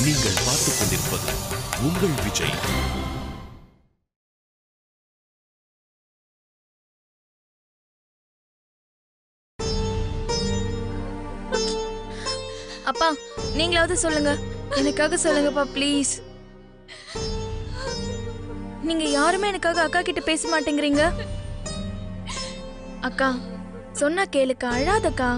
நீங்கள் பார்த்துக் கொண்டிருப்பது உங்கள் விஜய். அப்பா, நீங்களாவது சொல்லுங்க, எனக்காக சொல்லுங்கப்பா ப்ளீஸ். நீங்க யாருமே எனக்காக அக்கா கிட்ட பேச மாட்டேங்கிறீங்க. அக்கா சொன்னா கேளுக்கா, அழாதக்கா.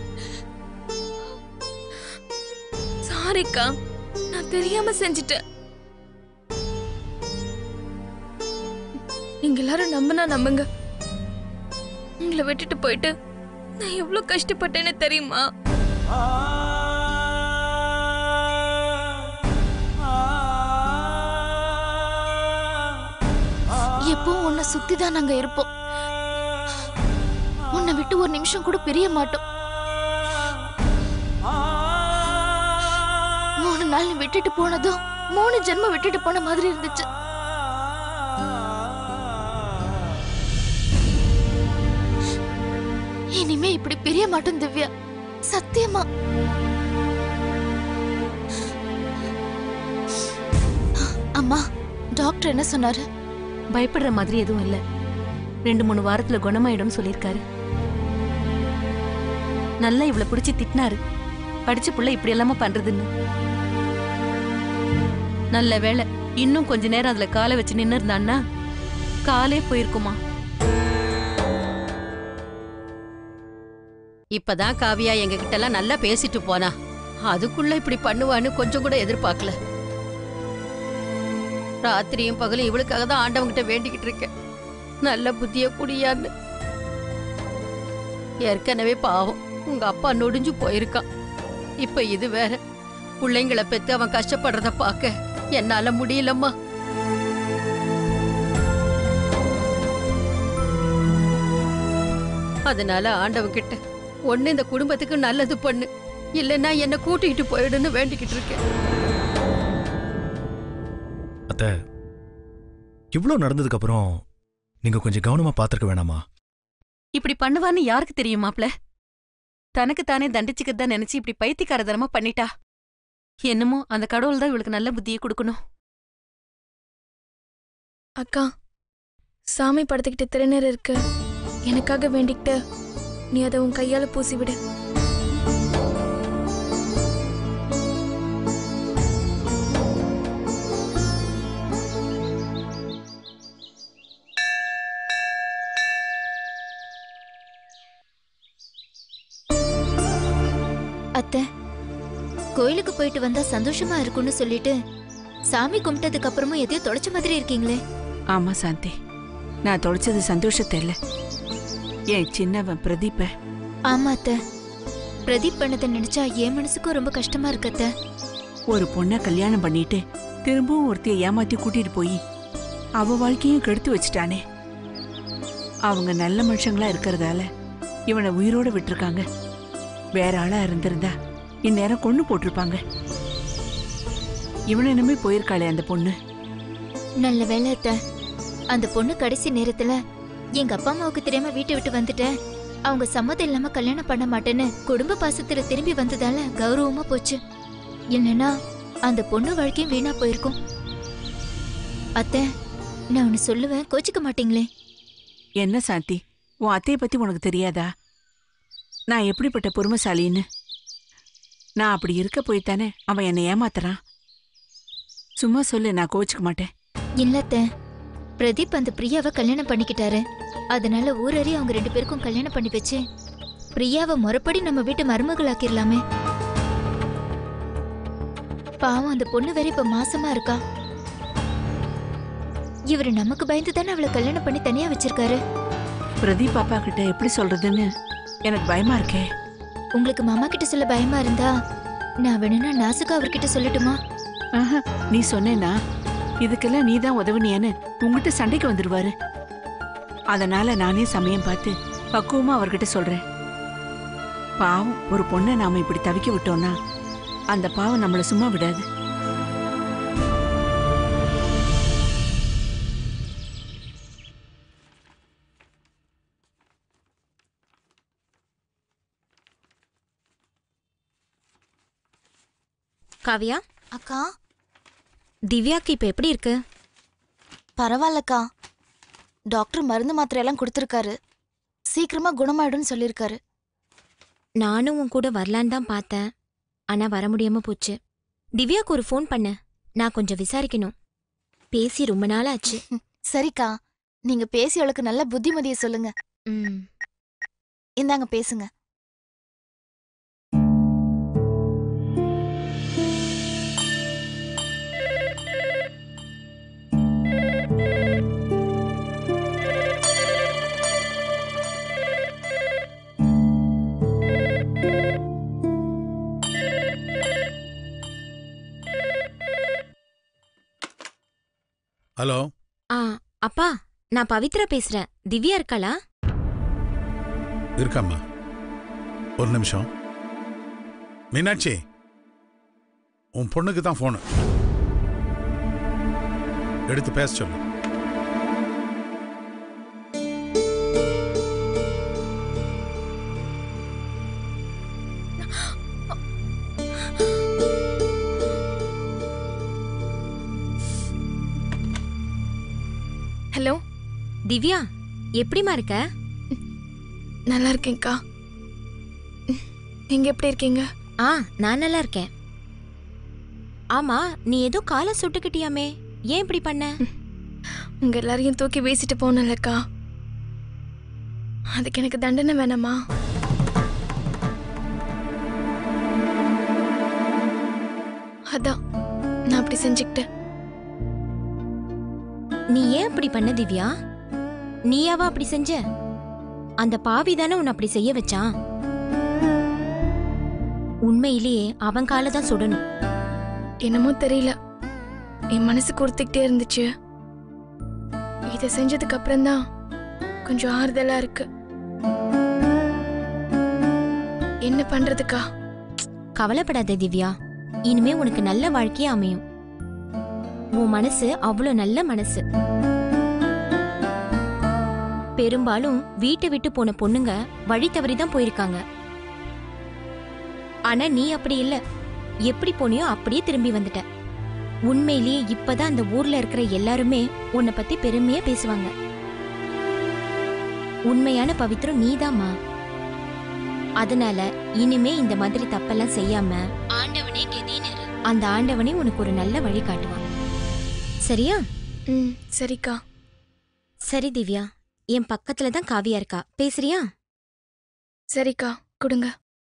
சாரிக்கா, நான் தெரியாம செஞ்சிட்டேன். நீங்க எல்லாரும் நம்பினா நம்புங்க. உங்களை விட்டுட்டு போயிட்டு நான் எவ்வளவு கஷ்டப்பட்டேன்னு தெரியுமா? எப்பவும் உன்னை சுத்திதான் நாங்க இருப்போம். உன்னை விட்டு ஒரு நிமிஷம் கூட பிரிய மாட்டோம். 3 நாள் விட்டுட்டு போனதும் 3 ஜென்மம் விட்டுட்டு போன மாதிரி இருந்துச்சு. இனிமே இப்படி பிரிய மாட்டோம் திவ்யா, சத்தியமா. அம்மா, டாக்டர் என்ன சொன்னாரு? பயப்படுற மாதிரி எதுவும் இல்ல. 2-3 வாரத்துல குணமாயிடும் சொல்லிருக்காரு. நல்லா இவ்வளவு பிடிச்சி திட்டினாரு, படிச்ச புள்ள இப்படி எல்லாம பண்றதுன்னு. நல்ல வேளை இன்னும் கொஞ்ச நேரம் அதுல காலை வச்சு நின்னு இருந்தான்னா காலே போயிருக்குமா. இப்பதான் காவியா எங்க கிட்ட எல்லாம் நல்லா பேசிட்டு போனா, அதுக்குள்ள இப்படி பண்ணுவான்னு கொஞ்சம் கூட எதிர்பார்க்கல. ராத்திரியும் பகலும் இவளுக்காக தான் ஆண்டவங்கிட்ட வேண்டிக்கிட்டு இருக்கேன், நல்ல புத்திய குடியான்னு. ஏற்கனவே பாவம் உங்க அப்பா நொடிஞ்சு போயிருக்கான். இப்ப இது வேற, பிள்ளைங்களை பெத்து அவன் கஷ்டப்படுறத பார்க்க என்னால முடியலம்மா. அதனால ஆண்டவங்கிட்ட ஒண்ணு இந்த குடும்பத்துக்கு நல்லது பண்ணு, இல்லைன்னா என்ன கூட்டிகிட்டு போயிடுன்னு வேண்டிக்கிட்டு இருக்கேன். அத்தை, இவ்வளவு நடந்ததுக்கு அப்புறம் நீங்க கொஞ்சம் கவனமா பாத்துக்க வேணாமா? இப்படி பண்ணுவான்னு யாருக்கு தெரியும் மாப்ள? தனக்கு தானே தண்டிச்சுக்கதான் நினைச்சு இப்படி பைத்தியக்காரதனமா பண்ணிட்டா. என்னமோ அந்த கடவுள் தான் இவளுக்கு நல்ல புத்தியை கொடுக்கணும். அக்கா, சாமி படத்துக்கிட்ட திருநீர் இருக்கு, எனக்காக வேண்டிக்கிட்டு நீ அதை உன் கையால பூசி விடு. அத்தை, கோயிலுக்கு போயிட்டு வந்தா சந்தோஷமா இருக்கும்னு சொல்லிட்டு சாமி கும்பிட்டதுக்கு அப்புறமும் எதையோ தொலைச்ச மாதிரி இருக்கீங்களே. ஆமா சாந்தி, நான் தொலைச்சது சந்தோஷத்தை இல்ல, என் சின்னவன் பிரதீப்ப. ஆமா அத்தை, பிரதீப் பண்ணதை நினைச்சா என் மனசுக்கும் ரொம்ப கஷ்டமா இருக்கு அத்தை. ஒரு பொண்ணை கல்யாணம் பண்ணிட்டு திரும்பவும் ஒருத்தைய ஏமாத்தி கூட்டிட்டு போய் அவ வாழ்க்கையும் கெடுத்து வச்சுட்டானே. அவங்க நல்ல மனுஷங்களா இருக்கிறதால இவனை உயிரோட விட்டுருக்காங்க. வேற ஆளா இருந்திருந்தா இந்நேரம் கொண்டு போட்டிருப்பாங்க. இவனை நம்பி போயிருக்காளே அந்த பொண்ணு. நல்ல வேலை அத்தை, அந்த பொண்ணு கடைசி நேரத்துல எங்க அப்பா அம்மாவுக்கு தெரியாம வீட்டை விட்டு வந்துட்டேன், அவங்க சம்மதம் இல்லாம கல்யாணம் பண்ண மாட்டேன்னு குடும்ப பாசத்துல திரும்பி வந்ததால கௌரவமா போச்சு. இல்லைன்னா அந்த பொண்ணு வாழ்க்கையும் வீணா போயிருக்கும். அத்தை, நான் ஒன்னு சொல்லுவேன், கோச்சிக்க மாட்டீங்களே? என்ன சாந்தி, உன் அத்தையை பத்தி உனக்கு தெரியாதா? நான் எப்படிப்பட்ட பொறுமைசாலின்னு. நான் அப்படி இருக்க போய்த்தானே அவன் என்னை ஏமாத்துறான். சும்மா சொல்லு, நான் கோச்சிக்க மாட்டேன். இல்லத்த, பிரதீப் அந்த பிரியாவை கல்யாணம் பண்ணிக்கிட்டாரு. அதனால ஊரறி அவங்க 2 பேருக்கும் கல்யாணம் பண்ணி வச்சு பிரியாவை முறைப்படி நம்ம வீட்டு மருமகளாக்கிடலாமே. பாவம் அந்த பொண்ணு வேற இப்ப மாசமா இருக்கா. இவரு நமக்கு பயந்து தானே அவளை கல்யாணம் பண்ணி தனியா வச்சிருக்காரு. பிரதீப் பாப்பா கிட்ட எப்படி சொல்றதுன்னு எனக்கு பயமா இருக்கே. உங்களுக்கு மாமா கிட்ட சொல்ல பயமா இருந்தா நான் வேணும்னா நாசுக்கா அவர்கிட்ட சொல்லட்டுமா? நீ சொன்னேன்னா இதுக்கெல்லாம் நீ தான் உதவுனியான்னு உங்ககிட்ட சண்டைக்கு வந்துடுவாரு. அதனால நானே சமயம் பார்த்து பக்குவமா அவர்கிட்ட சொல்றேன். பாவம் ஒரு பொண்ணை நாம இப்படி தவிக்க விட்டோம்னா அந்த பாவம் நம்மளை சும்மா விடாது. காவியா, அக்கா, திவ்யாக்கு இப்ப எப்படி இருக்கு? பரவாயில்லக்கா. டாக்டர் மருந்து மாத்திரை எல்லாம் கொடுத்துருக்காரு. சீக்கிரமா குணமாயிடும்னு சொல்லியிருக்காரு. நானும் உன் கூட வரலான்னு தான் பார்த்தேன். ஆனா வர முடியாம போச்சு. திவ்யாக்கு ஒரு ஃபோன் பண்ண, நான் கொஞ்சம் விசாரிக்கணும். பேசி ரொம்ப நாள் ஆச்சு. சரிக்கா, நீங்க பேசி அவளுக்கு நல்ல புத்திமதியை சொல்லுங்க. இந்தாங்க பேசுங்க. ஹலோ. அப்பா, நான் பவித்ரா பேசுறேன். திவ்யா இருக்காளா? இருக்காம்மா. ஒரு நிமிஷம். மீனாட்சி, உன் பொண்ணுக்கு தான் போனு. எடுத்து பேச சொல்லு. ஹலோ திவ்யா, எப்படிமா இருக்க? நல்லா இருக்கேன்க்கா. நீங்க எப்படி இருக்கீங்க? நான் நல்லா இருக்கேன். ஆமா, நீ ஏதோ காலை சுட்டுக்கிட்டியாமே, ஏன் இப்படி பண்ண? உங்க எல்லாரையும் தூக்கி வீசிட்டு போனலக்கா, அதுக்கு எனக்கு தண்டனை வேணாமா? அதான் நான் அப்படி செஞ்சுக்கிட்டேன். நீ ஏன் அப்படி பண்ண திவ்யா? நீயாவா அப்படி செஞ்ச? அந்த பாவி தானே உன்னை அப்படி செய்ய வச்சான். உண்மையிலேயே அவன் காலை தான் சுடணும். என்னமோ தெரியல, என் மனசு கொடுத்துக்கிட்டே இருந்துச்சு. இதை செஞ்சதுக்கு அப்புறம்தான் கொஞ்சம் ஆறுதலா இருக்கு. என்ன பண்றதுக்கா? கவலைப்படாத திவ்யா, இனிமே உனக்கு நல்ல வாழ்க்கையே அமையும். உன் மனசு அவ்வளோ நல்ல மனசு. பெரும்பாலும் வீட்டை விட்டு போன பொண்ணுங்க வழி தவறிதான் போயிருக்காங்க. ஆனா நீ அப்படி இல்ல. எப்படி போனியோ அப்படியே திரும்பி வந்துட்ட. உண்மையிலேயே இப்பதான் அந்த ஊர்ல இருக்கிற எல்லாருமே உன்னை பத்தி பெருமையா பேசுவாங்க. உண்மையான பவித்ரம் நீதாம்மா. அதனால இனிமே இந்த மாதிரி தப்பெல்லாம் செய்யாம ஆண்டவனே கெதின்னு இரு. அந்த ஆண்டவனே உனக்கு ஒரு நல்ல வழி காட்டுவான். சரியா? சரிக்கா. சரி திவ்யா, என் பக்கத்துல தான் காவியா இருக்கா, பேசுறியா? சரிக்கா, கொடுங்க.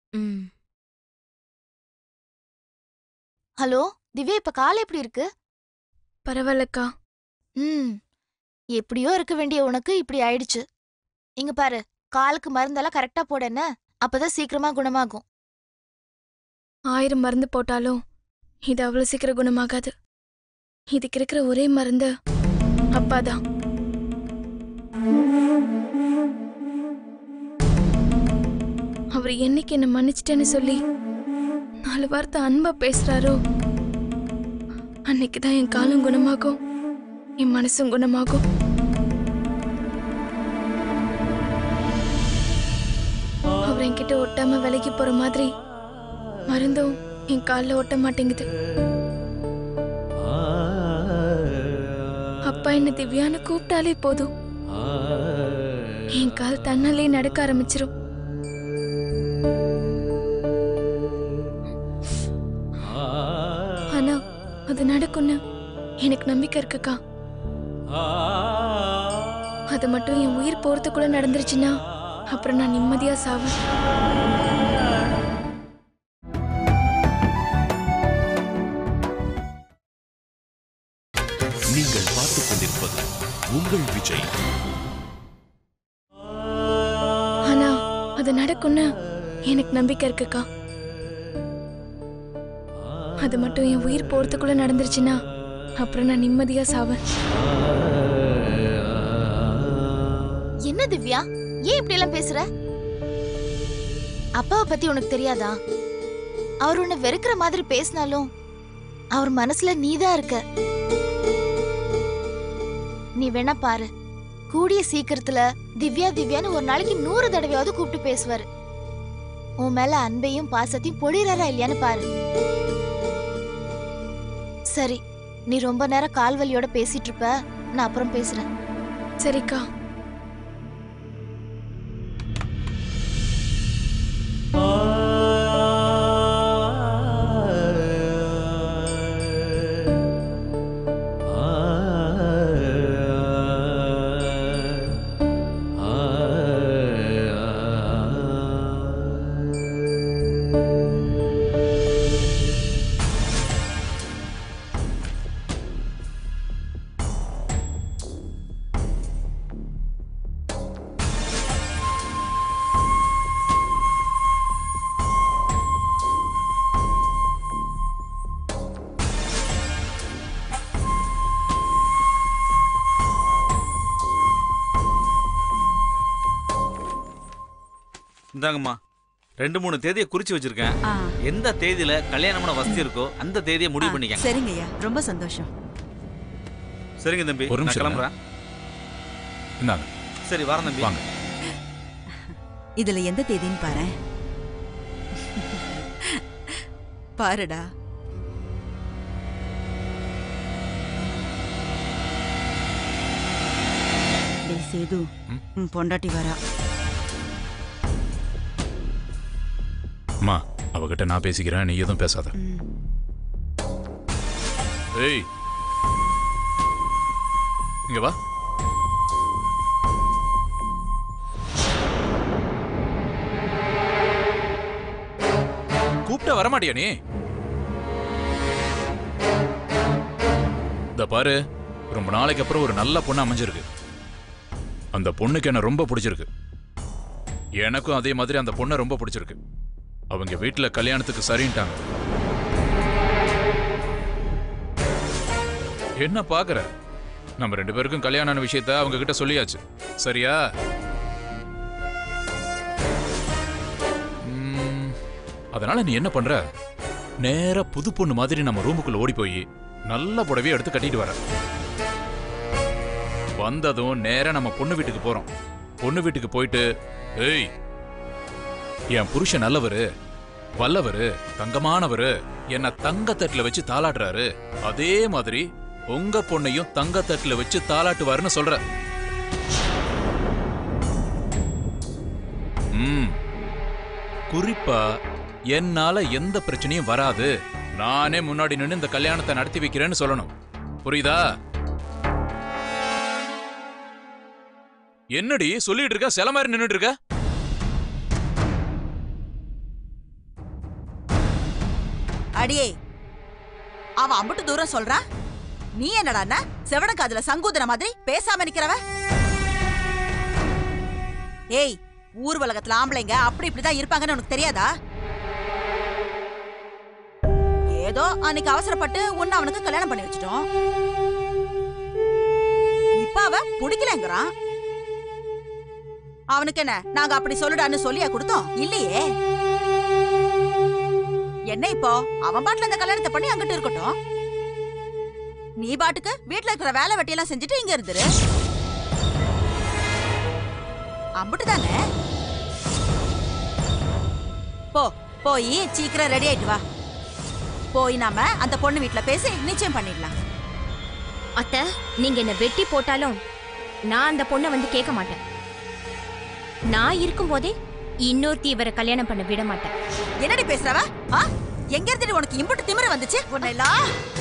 ஹலோ திவ்யா, இப்ப கால் எப்படி இருக்கு? பரவாயில்லக்கா. எப்படியோ இருக்க வேண்டிய உனக்கு இப்படி ஆயிடுச்சு. இங்க பாரு, காலுக்கு மருந்தெல்லாம் கரெக்டா போட என்ன, அப்பதான் சீக்கிரமா குணமாகும். 1000 மருந்து போட்டாலும் இது அவ்வளவு சீக்கிரம் குணமாகாது. இதுக்கு இருக்கிற ஒரே மருந்து அப்பாதான். அவர் என்னைக்கு என்ன மன்னிச்சிட்டேன்னு சொல்லி 4 வார்த்தை அன்பா பேசுறாரோ, அன்னைக்குதான் என் காலம் குணமாகும், என் மனசும் குணமாகும். அவர் என்கிட்ட ஒட்டாம விலகி போற மாதிரி மருந்தும் என் காலில் ஒட்ட மாட்டேங்குது. அப்பா என்ன திவ்யான்னு கூப்பிட்டாலே போதும், என் கால் தன்னாலே நடக்க ஆரம்பிச்சிரும். ஆனா அது நடக்கும்னு எனக்கு நம்பிக்கை இருக்குக்கா. அது மட்டும் என் உயிர் போறதுக்குள்ள நடந்துருச்சுன்னா அப்புறம் நான் நிம்மதியா சாவேன். நீங்கள் பார்த்துக் கொண்டிருப்பது உங்கள் விஜய். ஆனா அது நடக்கும்னு எனக்கு நம்பிக்கை இருக்குக்கா. அது மட்டும் என் உயிர் போறதுக்குள்ள நடந்துருச்சுன்னா அப்புறம் நான் நிம்மதியா சாவேன். என்ன திவ்யா, ஏன் இப்படி எல்லாம் பேசுற? அப்பாவை பத்தி உனக்கு தெரியாதா? அவர் உன்னை வெறுக்கிற மாதிரி பேசினாலும் அவர் மனசுல நீதான் இருக்க. நீ வேணா பாரு, கூடிய சீக்கிரத்துல திவ்யா திவ்யான்னு ஒரு நாளைக்கு 100 தடவையாவது கூப்பிட்டு பேசுவாரு. உன் மேல அன்பையும் பாசத்தையும் பொழிறாரா இல்லையான்னு பாரு. சரி, நீ ரொம்ப நேரம் கால்வலியோட பேசிட்டு இருப்ப, நான் அப்புறம் பேசுறேன். சரிக்கா. இந்தாங்கம்மா, 2-3 தேதியை குறிச்சு வச்சிருக்கேன். எந்த தேதியில கல்யாணமான வசதி இருக்கோ அந்த தேதியை முடிவு பண்ணிக்கங்க. சரிங்கய்யா, ரொம்ப சந்தோஷம். சரிங்க தம்பி, ஒரு நான் நிமிஷம் கிளம்புறேன். இந்தாங்க. சரி, வரேன் தம்பி. வாங்க. இதுல எந்த தேதின்னு பாரு. பாருடா. டேய் சேது, உன் பொண்டாட்டி வரா. அம்மா, அவகிட்ட நான் பேசிக்கிறேன், நீ எதுவும் பேசாத. ஏய், இங்க வா. கூப்பிட்ட வரமாட்டியா நீ? இந்த பாரு, ரொம்ப நாளைக்கு அப்புறம் ஒரு நல்ல பொண்ணு அமைஞ்சிருக்கு. அந்த பொண்ணுக்கு என்ன ரொம்ப பிடிச்சிருக்கு. எனக்கும் அதே மாதிரி அந்த பொண்ணை ரொம்ப பிடிச்சிருக்கு. அவங்க வீட்டுல கல்யாணத்துக்கு சரின்ட்டாங்க. என்ன பாக்குற? நம்ம 2 பேருக்கும் கல்யாண விஷயத்த அவங்க கிட்ட சொல்லியாச்சு. சரியா? அதனால நீ என்ன பண்ற? நேரா புது பொண்ணு மாதிரி நம்ம ரூமுக்குள்ள ஓடி போய் நல்ல புடவையை எடுத்து கட்டிட்டு வர. வந்ததும் நேரா நம்ம பொண்ணு வீட்டுக்கு போறோம். பொண்ணு வீட்டுக்கு போயிட்டு, ஏய், என் புருஷன் நல்லவரு, வல்லவரு, தங்கமானவரு, என்ன தங்கத்தட்டுல வச்சு தாளாட்டுறாரு, அதே மாதிரி உங்க பொண்ணையும் தங்கத்தட்டுல வச்சு தாளாட்டுவாருன்னு சொல்ற. குறிப்பா என்னால எந்த பிரச்சனையும் வராது, நானே முன்னாடி நின்று இந்த கல்யாணத்தை நடத்தி வைக்கிறேன்னு சொல்லணும். புரியுதா? என்னடி சொல்லிட்டு இருக்க? சில மாதிரி நின்னுட்டு இருக்க. அடியே, அவ அம்பட்டு தூரம் சொல்றா, நீ என்னடா செவன காதுல சங்கூதன மாதிரி பேசாம நிக்கிறவ? ஏய், ஊர் உலகத்துல ஆம்பளைங்க அப்படி இப்படிதான் இருப்பாங்கன்னு உனக்கு தெரியாதா? ஏதோ அன்னைக்கு அவசரப்பட்டு உன்னை அவனுக்கு கல்யாணம் பண்ணி வச்சிட்டோம். இப்ப அவ பிடிக்கலங்கிறான். அவனுக்கு என்ன நாங்க அப்படி சொல்லுடான்னு சொல்லியா கொடுத்தோம்? இல்லையே. என்ன இப்போ அவன் பாட்டுல இந்த கல்யாணத்தை பண்ணி அங்கிட்டு இருக்கட்டும், நீ பாட்டுக்கு வீட்டுல இருக்கிற வேலை வெட்டியெல்லாம் செஞ்சுட்டு இங்க இருந்துரு. அம்பிட்டுதானே. போ, போய் சீக்கிரம் ரெடி ஆயிட்டு வா. போய் நாம அந்த பொண்ணு வீட்டுல பேசி நிச்சயம் பண்ணிடலாம். அத்தை, நீங்க என்ன வெட்டி போட்டாலும் நான் அந்த பொண்ணை வந்து கேட்க மாட்டேன். நான் இருக்கும்போதே இன்னொருத்தி இவரை கல்யாணம் பண்ண விட மாட்டேன். என்னடி பேசுறவ? எங்க இருந்து உனக்கு இம்புட்டு திமிரு வந்துச்சு? உன்னெல்லாம்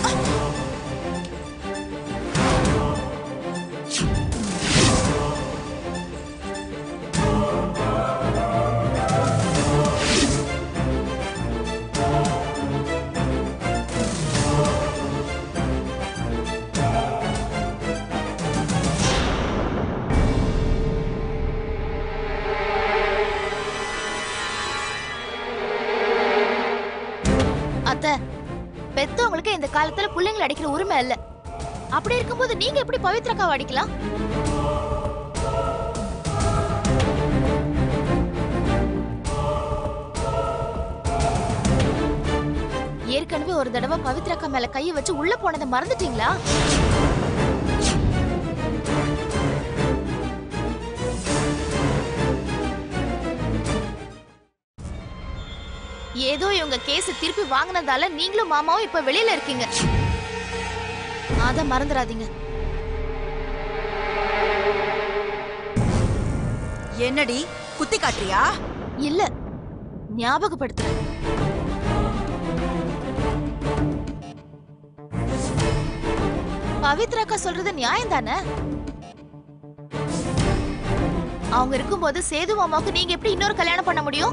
பெத்தவங்களுக்கு இந்த காலத்துல பிள்ளைங்களை அடிக்கிற உரிமை இல்ல. அப்படி இருக்கும்போது நீங்க எப்படி பவித்ராக்காவை அடிக்கலாம்? ஏற்கனவே ஒரு தடவை பவித்ராக்கா மேல கையை வச்சு உள்ள போனதை மறந்துட்டீங்களா? ஏதோ இவங்க கேஸ் திருப்பி வாங்கினதால நீங்களும் மாமாவும் இப்ப வெளியில இருக்கீங்க. அத மறந்துடாதீங்க. என்னடி குத்தி காட்டுறியா? இல்ல, ஞாபகப்படுத்துறேன். பவித்ராக்கா சொல்றது நியாயம் தானே? அவங்க இருக்கும்போது சேது மாமாவுக்கு நீங்க எப்படி இன்னொரு கல்யாணம் பண்ண முடியும்?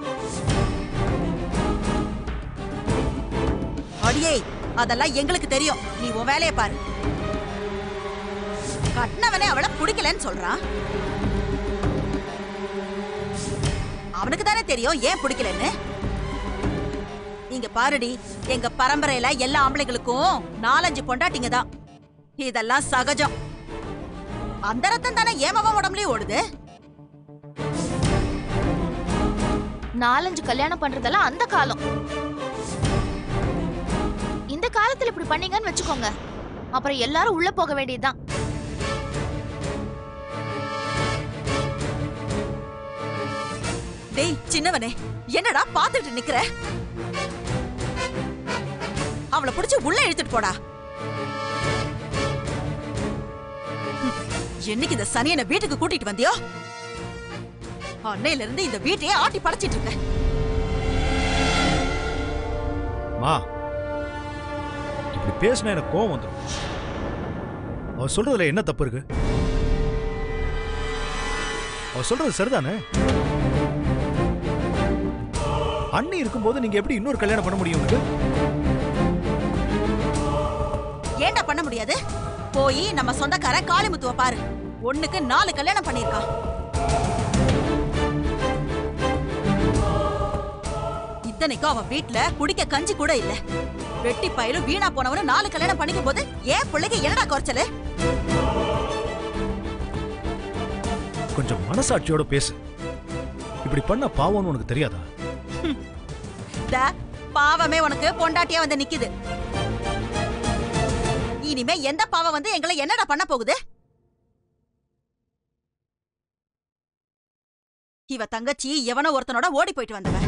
அடியே, அதெல்லாம் எங்களுக்கு தெரியும். நீ உன் வேலையை பாரு. கட்டினவனே அவளை பிடிக்கலன்னு சொல்றான். அவனுக்கு தானே தெரியும் ஏன் பிடிக்கலன்னு. இங்க பாருடி, எங்க பரம்பரையில எல்லா ஆம்பளைங்களுக்கும் 4-5 பொண்டாட்டிங்க தான். இதெல்லாம் சகஜம். அந்த ரத்தம் தானே ஏமாவ உடம்புலயே ஓடுது. 4-5 கல்யாணம் பண்றதெல்லாம் அந்த காலம். இந்த காலத்துல இப்படி பண்ணீங்கன்னு வச்சுக்கோங்க, அப்புறம் எல்லாரும் உள்ள போக வேண்டியதுதான். டேய் சின்னவனே, என்னடா பாத்துட்டு நிக்கிற? அவளை பிடிச்சு உள்ள இழுத்துட்டு போடா. என்னைக்கு இந்த சனியனை வீட்டுக்கு கூட்டிட்டு வந்தியோ அன்னையில இருந்து இந்த வீட்டையே ஆட்டி படைச்சிட்டு இருக்க. மா, இப்படி பேசினா எனக்கு கோவம் வந்துடும். அவ சொல்றதுல என்ன தப்பு இருக்கு? அவ சொல்றது சரிதானே? அண்ணி இருக்கும்போது நீங்க எப்படி இன்னொரு கல்யாணம் பண்ண முடியும்? ஏன்டா பண்ண முடியாது? போய் நம்ம சொந்தக்கார காளிமுத்துவ பாரு. 1க்கு 4 கல்யாணம் பண்ணிருக்கான். இத்தனைக்கும் அவன் வீட்டுல குடிக்க கஞ்சி கூட இல்ல. வெட்டி பயலும் வீணா போனவனு 4 கல்யாணம் பண்ணிக்கும் போது ஏன் பிள்ளைக்கு என்னடா குறைச்சல? கொஞ்சம் மனசாட்சியோட பேசு. இப்படி பண்ண பாவம்னு உனக்கு தெரியாதா? பாவமே உனக்கு பொண்டாட்டியா வந்து நிக்குது. இனிமே எந்த பாவம் வந்து எங்களை என்னடா பண்ண போகுது? இவ தங்கச்சி எவனோ ஒருத்தனோட ஓடி போயிட்டு வந்தவ.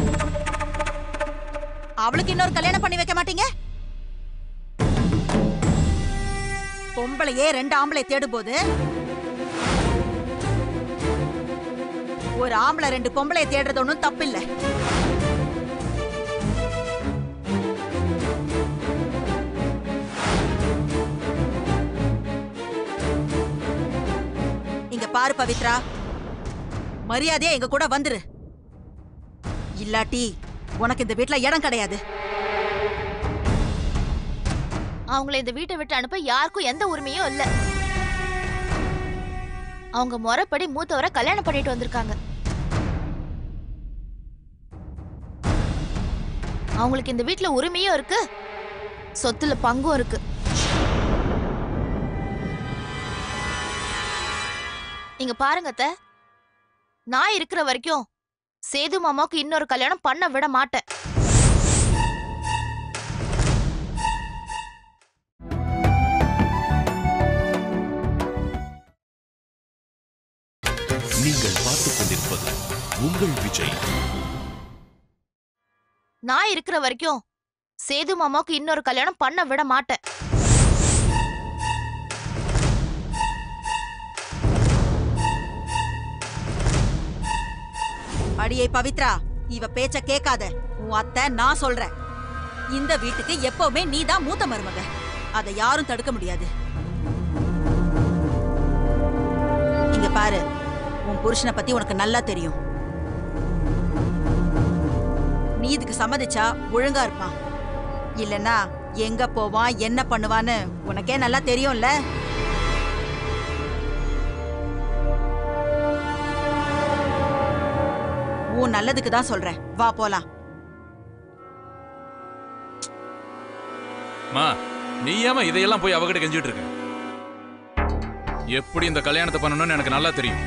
அவளுக்கு இன்னொரு கல்யாணம் பண்ணி வைக்க மாட்டீங்க? பொம்பளையே 2 ஆம்பளை தேடும் போது ஒரு ஆம்பளை 2 பொம்பளையை தேடுறது ஒன்றும் தப்பில்லை. இங்க பாரு பவித்ரா, மரியாதையா எங்க கூட வந்துரு. இல்லாட்டி உனக்கு இந்த வீட்டுல இடம் கிடையாது. அவங்களை இந்த வீட்டை விட்டு அனுப்ப யாருக்கும் எந்த உரிமையும் இல்ல. அவங்க முறைப்படி மூத்தவரை கல்யாணம் பண்ணிட்டு வந்திருக்காங்க. அவங்களுக்கு இந்த வீட்டுல உரிமையும் இருக்கு, சொத்துல பங்கும் இருக்கு. இங்க பாருங்க அத்தை, நான் இருக்கிற வரைக்கும் சேது மாமாவுக்கு இன்னொரு கல்யாணம் பண்ண விட மாட்டேன். நீங்கள் பார்த்துக் கொண்டிருப்பது உங்கள் விஜய். நான் இருக்கிற வரைக்கும் சேது மாமாவுக்கு இன்னொரு கல்யாணம் பண்ண விட மாட்டேன். அடியே பவித்ரா, இவ பேச்ச கேட்காத. உன் அத்தை நான் சொல்றேன். இந்த வீட்டுக்கு எப்பவுமே நீதான் மூத்த மருமக. அதை யாரும் தடுக்க முடியாது. இங்க பாரு, உன் புருஷனை பத்தி உனக்கு நல்லா தெரியும். நீ இதுக்கு சம்மதிச்சா ஒழுங்கா இருப்பான். இல்லனா எங்க போவான், என்ன பண்ணுவான்னு உனக்கே நல்லா தெரியும்ல. உன் நல்லதுக்கு தான் சொல்றேன். வா போலாம். மா, நீ ஏமா இதையெல்லாம் போய் அவகிட்ட கெஞ்சிட்டு இருக்க? எப்படி இந்த கல்யாணத்தை பண்ணணும்னு எனக்கு நல்லா தெரியும்.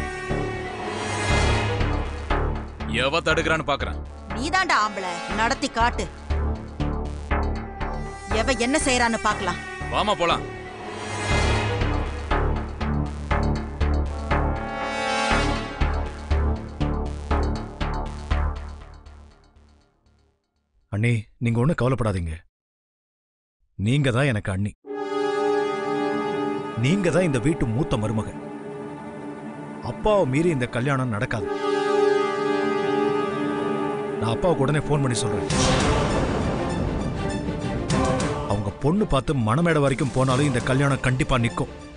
எவ தடுக்கிறான்னு பாக்குறேன். நீதாண்டா ஆம்பளை, நடத்தி காட்டு. எவ என்ன செய்யறான்னு பாக்கலாம். வாமா போலாம். அண்ணி, நீங்க ஒன்றும் கவலைப்படாதீங்க. நீங்க தான் எனக்கு அண்ணி. நீங்க தான் இந்த வீட்டு மூத்த மருமக. அப்பாவை மீறி இந்த கல்யாணம் நடக்காது. நான் அப்பாவுக்கு உடனே ஃபோன் பண்ணி சொல்றேன். அவங்க பொண்ணு பார்த்து மணமேடை வரைக்கும் போனாலும் இந்த கல்யாணம் கண்டிப்பா நிற்கும்.